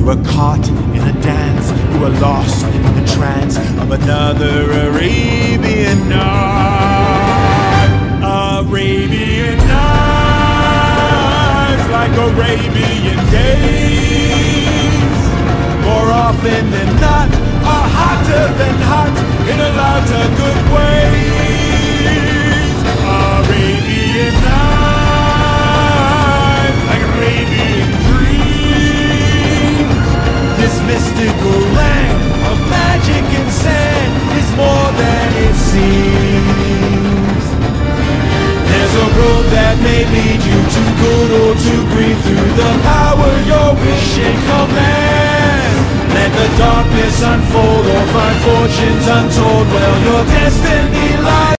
You are caught in a dance, you are lost in the trance of another Arabian night. Arabian nights, like Arabian days, more often than not, are hotter than hot in a lot of good ways. Arabian nights, like Arabian dreams. This mystical land of magic and sand is more than it seems. There's a road that may lead you to good or to green, through the power your wish and command. Let the darkness unfold or find fortunes untold. Well, your destiny lies